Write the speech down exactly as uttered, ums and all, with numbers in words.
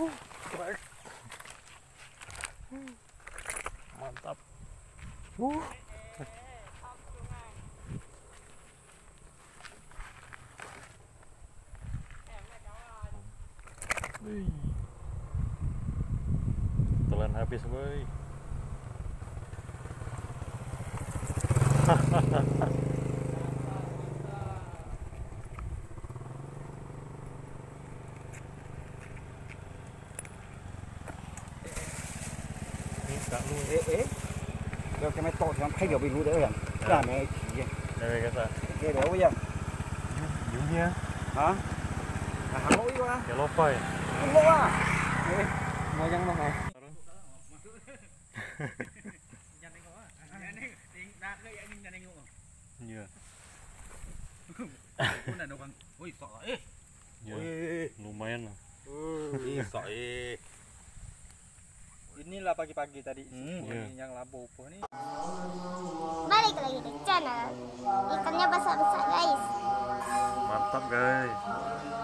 Uh, keren. Mantap. Uh. Wih. Telan habis, boy. Ê, ê. Rồi cái máy to thì nó thay kiểu bị lũ đỡ hẳn. Cả này chỉ. Đây cái sao? Cái đéo bây giờ. Dữ nha. Hả? À, hàng lỗi quá. Cái lốp phơi. Không lỗ à. Ê, ngồi nhăn vào này. Iya. Wih, sỏi. Iya. Lumayan lah. Ih, sỏi. Inilah pagi-pagi tadi Hmm, iya. yang labu-labu nih. Balik lagi di channel. Ikannya besar-besar guys. Mantap, guys.